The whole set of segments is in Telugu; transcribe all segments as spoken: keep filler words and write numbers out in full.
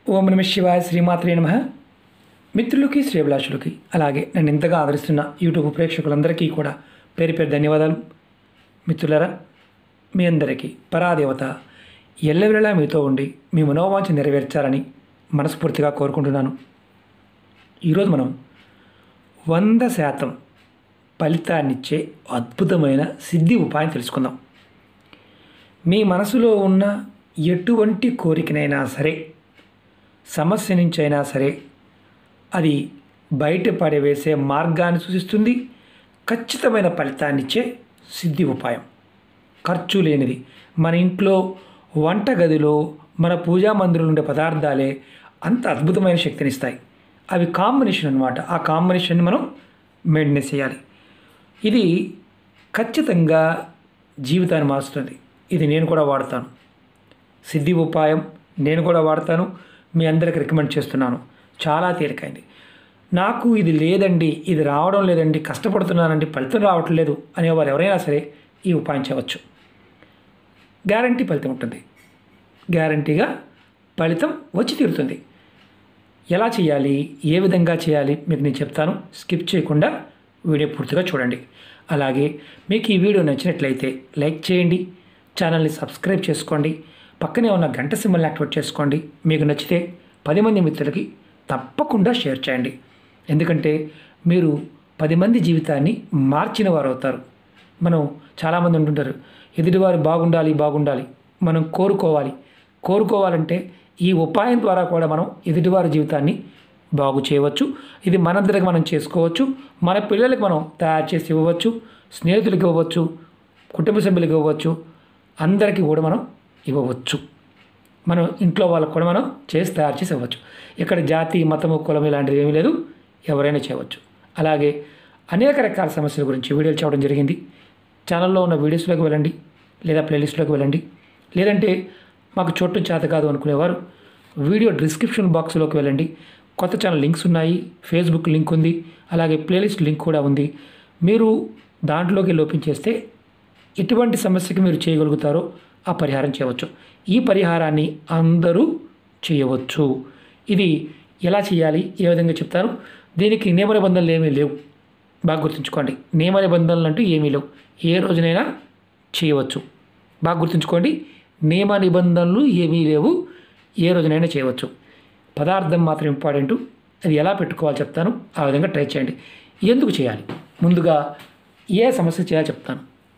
ఓం నమ శివాయ శ్రీమాత్రే నమః. మిత్రులకి శ్రేభిలాషులకి అలాగే నన్ను ఇంతగా ఆదరిస్తున్న యూట్యూబ్ ప్రేక్షకులందరికీ కూడా పేరు పేరు ధన్యవాదాలు. మిత్రులారా, మీ అందరికీ పరాదేవత ఎల్లవేళలా మీతో ఉండి మీ మనోవాంఛ నెరవేర్చాలని మనస్ఫూర్తిగా కోరుకుంటున్నాను. ఈరోజు మనం వంద శాతం ఫలితాన్నిచ్చే అద్భుతమైన సిద్ధి ఉపాయం తెలుసుకుందాం. మీ మనసులో ఉన్న ఎటువంటి కోరికనైనా సరే, సమస్య నుంచి అయినా సరే, అది బయటపడవేసే మార్గాన్ని సూచిస్తుంది. ఖచ్చితమైన ఫలితాన్నిచ్చే సిద్ధి ఉపాయం, ఖర్చు లేనిది. మన ఇంట్లో వంటగదిలో మన పూజా మందిరంలో ఉండే పదార్థాలే అంత అద్భుతమైన శక్తినిస్తాయి. అవి కాంబినేషన్ అన్నమాట. ఆ కాంబినేషన్ని మనం మెయింటైన్ చేయాలి. ఇది ఖచ్చితంగా జీవితాన్ని మారుస్తుంది. ఇది నేను కూడా వాడతాను. సిద్ధి ఉపాయం నేను కూడా వాడతాను. మీ అందరికి రికమెండ్ చేస్తున్నాను. చాలా తేలికైంది. నాకు ఇది లేదండి, ఇది రావడం లేదండి, కష్టపడుతున్నానండి, ఫలితం రావట్లేదు అనేవారు ఎవరైనా సరే ఈ ఉపాయం చేయవచ్చు. గ్యారంటీ ఫలితం ఉంటుంది. గ్యారంటీగా ఫలితం వచ్చి తీరుతుంది. ఎలా చేయాలి, ఏ విధంగా చేయాలి మీకు నేను చెప్తాను. స్కిప్ చేయకుండా వీడియో పూర్తిగా చూడండి. అలాగే మీకు ఈ వీడియో నచ్చినట్లయితే లైక్ చేయండి, ఛానల్ని సబ్స్క్రైబ్ చేసుకోండి, పక్కనే ఉన్న గంట సింబల్ని యాక్టివేట్ చేసుకోండి. మీకు నచ్చితే పది మంది మిత్రులకి తప్పకుండా షేర్ చేయండి. ఎందుకంటే మీరు పది మంది జీవితాన్ని మార్చిన వారు అవుతారు. మనం చాలామంది ఉంటుంటారు, ఎదుటివారు బాగుండాలి బాగుండాలి మనం కోరుకోవాలి. కోరుకోవాలంటే ఈ ఉపాయం ద్వారా కూడా మనం ఎదుటివారి జీవితాన్ని బాగు చేయవచ్చు. ఇది మనందరికి మనం చేసుకోవచ్చు. మన పిల్లలకి మనం తయారు చేసి ఇవ్వవచ్చు, స్నేహితులకి ఇవ్వవచ్చు, కుటుంబ సభ్యులకి ఇవ్వవచ్చు, అందరికీ కూడా మనం ఇవ్వవచ్చు. మనం ఇంట్లో వాళ్ళకు కూడా మనం చేసి తయారు చేసి ఇవ్వచ్చు. ఇక్కడ జాతి, మతము, కులం ఇలాంటివి ఏమీ లేదు, ఎవరైనా చేయవచ్చు. అలాగే అనేక రకాల సమస్యల గురించి వీడియోలు చేయడం జరిగింది. ఛానల్లో ఉన్న వీడియోస్లోకి వెళ్ళండి, లేదా ప్లేలిస్ట్లోకి వెళ్ళండి. లేదంటే మాకు చోటు చేత కాదు అనుకునేవారు వీడియో డిస్క్రిప్షన్ బాక్స్లోకి వెళ్ళండి. కొత్త ఛానల్ లింక్స్ ఉన్నాయి, ఫేస్బుక్ లింక్ ఉంది, అలాగే ప్లేలిస్ట్ లింక్ కూడా ఉంది. మీరు దాంట్లోకి లోపించేస్తే ఎటువంటి సమస్యకి మీరు చేయగలుగుతారో ఆ పరిహారం చేయవచ్చు. ఈ పరిహారాన్ని అందరూ చేయవచ్చు. ఇది ఎలా చేయాలి, ఏ విధంగా చెప్తాను. దీనికి నియమ నిబంధనలు ఏమీ లేవు, బాగా గుర్తుంచుకోండి. నియమ నిబంధనలు అంటూ ఏమీ లేవు, ఏ రోజునైనా చేయవచ్చు. బాగా గుర్తుంచుకోండి, నియమ నిబంధనలు ఏమీ లేవు, ఏ రోజునైనా చేయవచ్చు. పదార్థం మాత్రం ఇంపార్టెంట్. అది ఎలా పెట్టుకోవాలో చెప్తాను, ఆ విధంగా ట్రై చేయండి. ఎందుకు చేయాలి, ముందుగా ఏ సమస్య చేయాలో చెప్తాను.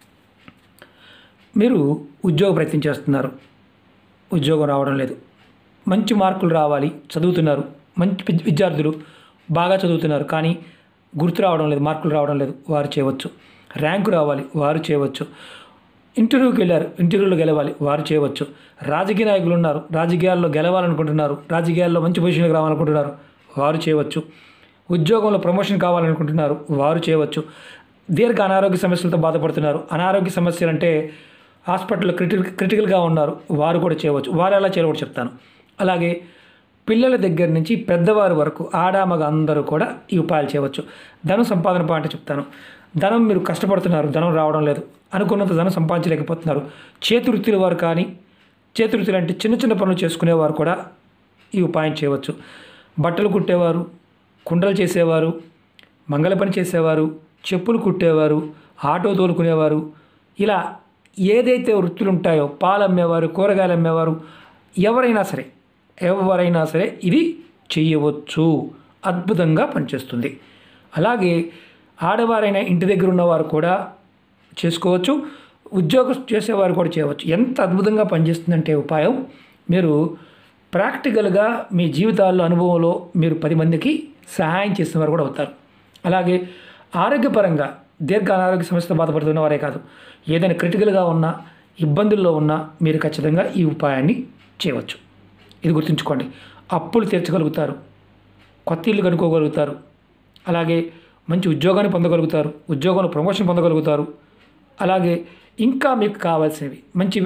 మీరు ఉద్యోగ ప్రయత్నం చేస్తున్నారు, ఉద్యోగం రావడం లేదు. మంచి మార్కులు రావాలి, చదువుతున్నారు, మంచి విద్యార్థులు బాగా చదువుతున్నారు, కానీ గుర్తు రావడం లేదు, మార్కులు రావడం లేదు, వారు చేయవచ్చు. ర్యాంకు రావాలి, వారు చేయవచ్చు. ఇంటర్వ్యూకి వెళ్ళారు, ఇంటర్వ్యూలో గెలవాలి, వారు చేయవచ్చు. రాజకీయ నాయకులు ఉన్నారు, రాజకీయాల్లో గెలవాలనుకుంటున్నారు, రాజకీయాల్లో మంచి పొజిషన్కి రావాలనుకుంటున్నారు, వారు చేయవచ్చు. ఉద్యోగంలో ప్రమోషన్ కావాలనుకుంటున్నారు, వారు చేయవచ్చు. దీర్ఘ అనారోగ్య సమస్యలతో బాధపడుతున్నారు, అనారోగ్య సమస్యలు అంటే హాస్పిటల్లో క్రిటికల్ క్రిటికల్గా ఉన్నారు, వారు కూడా చేయవచ్చు. వారు ఎలా చేయాలో కూడా చెప్తాను. అలాగే పిల్లల దగ్గర నుంచి పెద్దవారి వరకు ఆడామగ అందరూ కూడా ఈ ఉపాయాలు చేయవచ్చు. ధనం సంపాదన పాయింట్ చెప్తాను. ధనం మీరు కష్టపడుతున్నారు, ధనం రావడం లేదు, అనుకున్నంత ధనం సంపాదించలేకపోతున్నారు. చేతివృత్తుల వారు కానీ, చేతివృత్తులు అంటే చిన్న చిన్న పనులు చేసుకునేవారు కూడా ఈ ఉపాయం చేయవచ్చు. బట్టలు కుట్టేవారు, కుండలు చేసేవారు, మంగళ పని చేసేవారు, చెప్పులు కుట్టేవారు, ఆటో తోలుకునేవారు, ఇలా ఏదైతే వృత్తులు ఉంటాయో, పాలు అమ్మేవారు, కూరగాయలు అమ్మేవారు, ఎవరైనా సరే ఎవరైనా సరే ఇది చేయవచ్చు. అద్భుతంగా పనిచేస్తుంది. అలాగే ఆడవారైనా ఇంటి దగ్గర ఉన్నవారు కూడా చేసుకోవచ్చు, ఉద్యోగం చేసేవారు కూడా చేయవచ్చు. ఎంత అద్భుతంగా పనిచేస్తుందంటే ఉపాయం, మీరు ప్రాక్టికల్గా మీ జీవితాల్లో అనుభవంలో మీరు పది మందికి సహాయం చేసిన వారు కూడా అవుతారు. అలాగే ఆరోగ్యపరంగా దీర్ఘ అనారోగ్య సమస్యతో బాధపడుతున్న వారే కాదు, ఏదైనా క్రిటికల్గా ఉన్నా, ఇబ్బందుల్లో ఉన్నా మీరు ఖచ్చితంగా ఈ ఉపాయాన్ని చేయవచ్చు. ఇది గుర్తుంచుకోండి. అప్పులు తీర్చగలుగుతారు, కొత్త ఇల్లు కనుక్కోగలుగుతారు, అలాగే మంచి ఉద్యోగాన్ని పొందగలుగుతారు, ఉద్యోగంలో ప్రమోషన్ పొందగలుగుతారు. అలాగే ఇంకా మీకు కావాల్సినవి మంచి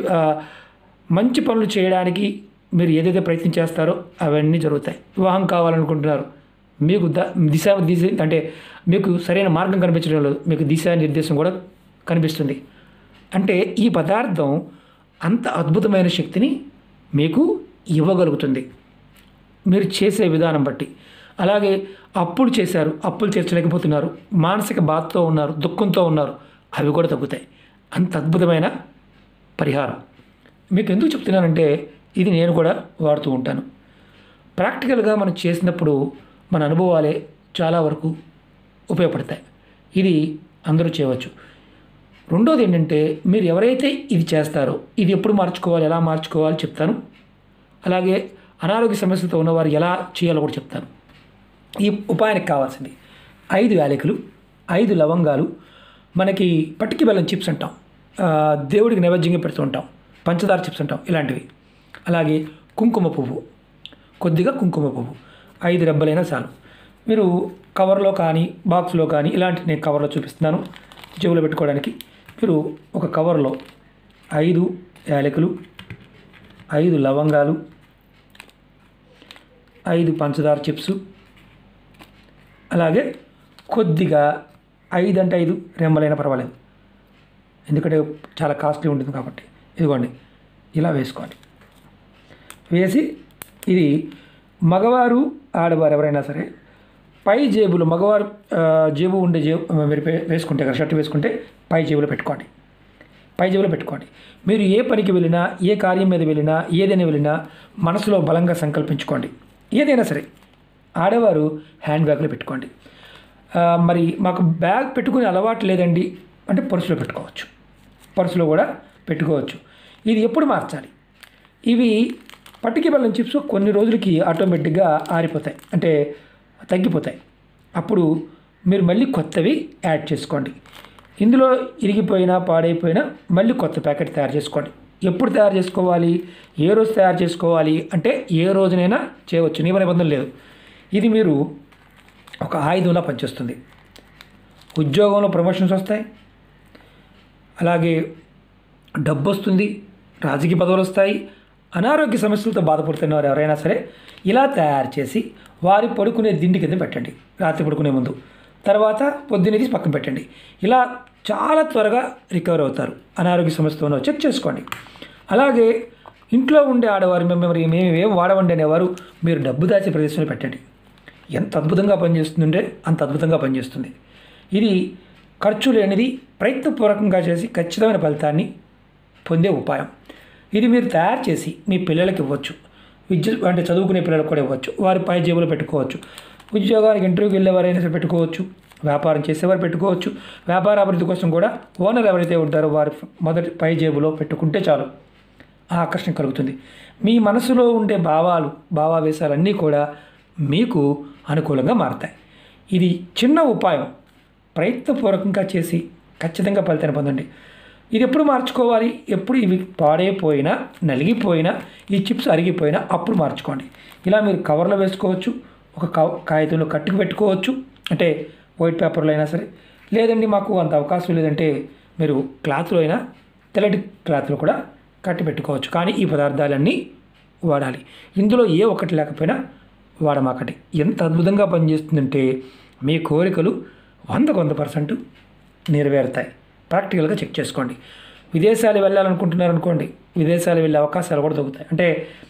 మంచి పనులు చేయడానికి మీరు ఏదైతే ప్రయత్నం చేస్తారో అవన్నీ జరుగుతాయి. వివాహం కావాలనుకుంటున్నారు, మీకు ద దిశ దిశ అంటే మీకు సరైన మార్గం కనిపించడం లేదు, మీకు దిశా నిర్దేశం కూడా కనిపిస్తుంది. అంటే ఈ పదార్థం అంత అద్భుతమైన శక్తిని మీకు ఇవ్వగలుగుతుంది. మీరు చేసే విధానం బట్టి. అలాగే అప్పులు చేశారు, అప్పులు తీర్చలేకపోతున్నారు, మానసిక బాధతో ఉన్నారు, దుఃఖంతో ఉన్నారు, అవి కూడా తగ్గుతాయి. అంత అద్భుతమైన పరిహారం. మీకు ఎందుకు చెప్తున్నానంటే ఇది నేను కూడా వాడుతూ ఉంటాను. ప్రాక్టికల్గా మనం చేసినప్పుడు మన అనుభవాలే చాలా వరకు ఉపయోగపడతాయి. ఇది అందరూ చేయవచ్చు. రెండోది ఏంటంటే మీరు ఎవరైతే ఇది చేస్తారో ఇది ఎప్పుడు మార్చుకోవాలి, ఎలా మార్చుకోవాలి చెప్తాను. అలాగే అనారోగ్య సమస్యలతో ఉన్నవారు ఎలా చేయాలో కూడా చెప్తాను. ఈ ఉపాయానికి కావాల్సింది ఐదు యాలకులు, ఐదు లవంగాలు, మనకి పట్టికి బెల్లం చిప్స్ అంటాం, దేవుడికి నైవేద్యంగా పెడుతూ ఉంటాం, పంచదార చిప్స్ అంటాం, ఇలాంటివి. అలాగే కుంకుమ పువ్వు, కొద్దిగా కుంకుమ పువ్వు, ఐదు రెబ్బలైనా చాలు. మీరు కవర్లో కానీ బాక్స్లో కానీ, ఇలాంటి నేను కవర్లో చూపిస్తున్నాను జేబులో పెట్టుకోవడానికి. మీరు ఒక కవర్లో ఐదు యాలకులు, ఐదు లవంగాలు, ఐదు పంచదార చిప్స్, అలాగే కొద్దిగా ఐదు అంటే ఐదు రెమ్మలైనా పర్వాలేదు, ఎందుకంటే చాలా కాస్ట్లీ ఉంటుంది కాబట్టి. ఇదిగోండి ఇలా వేసుకోండి. వేసి ఇది మగవారు ఆడవారు ఎవరైనా సరే పై జేబులు, మగవారు జేబు ఉండే జేబు మీరు వేసుకుంటే కదా, షర్ట్ వేసుకుంటే పై జేబులో పెట్టుకోండి, పై జేబులో పెట్టుకోండి. మీరు ఏ పనికి వెళ్ళినా, ఏ కార్యం మీద వెళ్ళినా, ఏదైనా వెళ్ళినా మనసులో బలంగా సంకల్పించుకోండి. ఏదైనా సరే ఆడవారు హ్యాండ్ బ్యాగ్లో పెట్టుకోండి. మరి మాకు బ్యాగ్ పెట్టుకునే అలవాటు లేదండి అంటే పర్సులో పెట్టుకోవచ్చు, పర్సులో కూడా పెట్టుకోవచ్చు. ఇది ఎప్పుడు మార్చాలి? ఇవి పట్టికి బెల్లం చిప్స్ కొన్ని రోజులకి ఆటోమేటిక్గా ఆరిపోతాయి, అంటే తగ్గిపోతాయి. అప్పుడు మీరు మళ్ళీ కొత్తవి యాడ్ చేసుకోండి. ఇందులో ఇరిగిపోయినా పాడైపోయినా మళ్ళీ కొత్త ప్యాకెట్ తయారు చేసుకోండి. ఎప్పుడు తయారు చేసుకోవాలి, ఏ రోజు తయారు చేసుకోవాలి అంటే ఏ రోజునైనా చేయవచ్చు, నియమ నిబంధన లేదు. ఇది మీరు ఒక ఆయుధంలా పనిచేస్తుంది. ఉద్యోగంలో ప్రమోషన్స్ వస్తాయి, అలాగే డబ్బు వస్తుంది, రాజకీయ పదవులు వస్తాయి. అనారోగ్య సమస్యలతో బాధపడుతున్న వారు ఎవరైనా సరే ఇలా తయారు చేసి వారి పడుకునే దిండి కింద పెట్టండి రాత్రి పడుకునే ముందు. తర్వాత పొద్దున్నే తీసి పక్కన పెట్టండి. ఇలా చాలా త్వరగా రికవర్ అవుతారు. అనారోగ్య సమస్యతో చెక్ చేసుకోండి. అలాగే ఇంట్లో ఉండే ఆడవారు మేము మేము ఏం వాడవండి అనేవారు మీరు డబ్బు దాచే ప్రదేశంలో పెట్టండి. ఎంత అద్భుతంగా పనిచేస్తుందంటే అంత అద్భుతంగా పనిచేస్తుంది. ఇది ఖర్చు లేనిది, ప్రయత్నపూర్వకంగా చేసి ఖచ్చితమైన ఫలితాన్ని పొందే ఉపాయం. ఇది మీరు తయారు చేసి మీ పిల్లలకి ఇవ్వచ్చు, విద్య అంటే చదువుకునే పిల్లలకు కూడా ఇవ్వచ్చు, వారి పై జేబులో పెట్టుకోవచ్చు. ఉద్యోగానికి ఇంటర్వ్యూకి వెళ్ళేవారైనా సరే పెట్టుకోవచ్చు, వ్యాపారం చేసేవారు పెట్టుకోవచ్చు. వ్యాపార అభివృద్ధి కోసం కూడా ఓనర్ ఎవరైతే ఉంటారో వారి మొదటి పై జేబులో పెట్టుకుంటే చాలు ఆకర్షణ కలుగుతుంది. మీ మనసులో ఉండే భావాలు భావావేశాలన్నీ కూడా మీకు అనుకూలంగా మారుతాయి. ఇది చిన్న ఉపాయం, ప్రయత్నపూర్వకంగా చేసి ఖచ్చితంగా ఫలితాన్ని పొందండి. ఇది ఎప్పుడు మార్చుకోవాలి, ఎప్పుడు ఇవి పాడైపోయినా నలిగిపోయినా ఈ చిప్స్ అరిగిపోయినా అప్పుడు మార్చుకోండి. ఇలా మీరు కవర్లో వేసుకోవచ్చు, ఒక కాగితంలో కట్టుకు పెట్టుకోవచ్చు, అంటే వైట్ పేపర్లో అయినా సరే. లేదండి మాకు అంత అవకాశం లేదంటే మీరు క్లాత్లో అయినా, తెల్లటి క్లాత్లో కూడా కట్టి పెట్టుకోవచ్చు. కానీ ఈ పదార్థాలన్నీ వాడాలి. ఇందులో ఏ ఒక్కటి లేకపోయినా వాడమాకండి. ఎంత అద్భుతంగా పనిచేస్తుందంటే మీ కోరికలు వందకు వంద పర్సెంట్ నెరవేరుతాయి. ప్రాక్టికల్గా చెక్ చేసుకోండి. విదేశాలు వెళ్ళాలనుకుంటున్నారనుకోండి, విదేశాలు వెళ్ళే అవకాశాలు కూడా దొరుకుతాయి. అంటే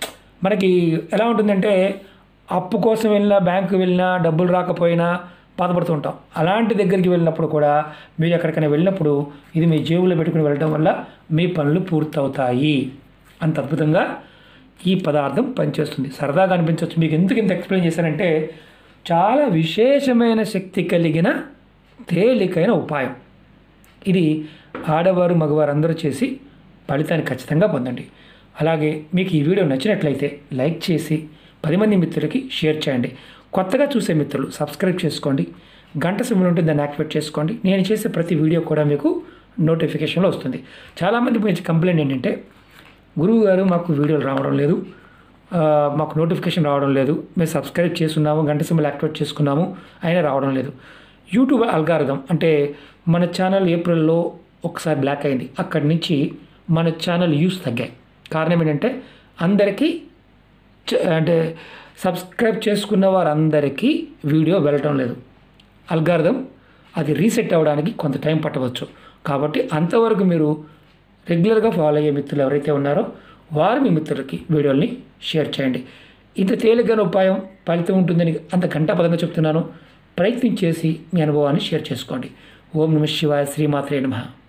మనకి ఎలా ఉంటుందంటే అప్పు కోసం వెళ్ళినా, బ్యాంకు వెళ్ళినా డబ్బులు రాకపోయినా బాధపడుతూ ఉంటాం. అలాంటి దగ్గరికి వెళ్ళినప్పుడు కూడా మీరు ఎక్కడికైనా వెళ్ళినప్పుడు ఇది మీ జేబులో పెట్టుకుని వెళ్ళడం వల్ల మీ పనులు పూర్తవుతాయి. అంత అద్భుతంగా ఈ పదార్థం పనిచేస్తుంది. సరదాగా అనిపించవచ్చు. మీకు ఎందుకు ఇంత ఎక్స్ప్లెయిన్ చేశానంటే చాలా విశేషమైన శక్తి కలిగిన తేలికైన ఉపాయం. ఇది ఆడవారు మగవారు అందరూ చేసి ఫలితాన్ని ఖచ్చితంగా పొందండి. అలాగే మీకు ఈ వీడియో నచ్చినట్లయితే లైక్ చేసి పది మంది మిత్రులకి షేర్ చేయండి. కొత్తగా చూసే మిత్రులు సబ్స్క్రైబ్ చేసుకోండి, గంట సింబల్ ఉంటుంది దాన్ని యాక్టివేట్ చేసుకోండి. నేను చేసే ప్రతి వీడియో కూడా మీకు నోటిఫికేషన్లో వస్తుంది. చాలామంది మంచి కంప్లైంట్ ఏంటంటే గురువు గారు మాకు వీడియోలు రావడం లేదు, మాకు నోటిఫికేషన్ రావడం లేదు, మేము సబ్స్క్రైబ్ చేసుకున్నాము, గంట సింబల్ యాక్టివేట్ చేసుకున్నాము, అయినా రావడం లేదు. యూట్యూబ్ అల్గారిథం అంటే మన ఛానల్ ఏప్రిల్లో ఒకసారి బ్లాక్ అయింది. అక్కడి నుంచి మన ఛానల్ వ్యూస్ తగ్గాయి. కారణం ఏంటంటే అందరికీ అంటే సబ్స్క్రైబ్ చేసుకున్న వారందరికీ వీడియో వెళ్ళటం లేదు. అల్గారిథం అది రీసెట్ అవ్వడానికి కొంత టైం పట్టవచ్చు. కాబట్టి అంతవరకు మీరు రెగ్యులర్గా ఫాలో అయ్యే మిత్రులు ఎవరైతే ఉన్నారో వారు మీ మిత్రులకి వీడియోల్ని షేర్ చేయండి. ఇంత తేలికైన ఉపాయం ఫలితం ఉంటుందని అంత ఘంటాపదంగా చెప్తున్నాను. ప్రయత్నం చేసి మీ అనుభవాన్ని షేర్ చేసుకోండి. ఓం నమః శివాయ. శ్రీమాత్రే నమః.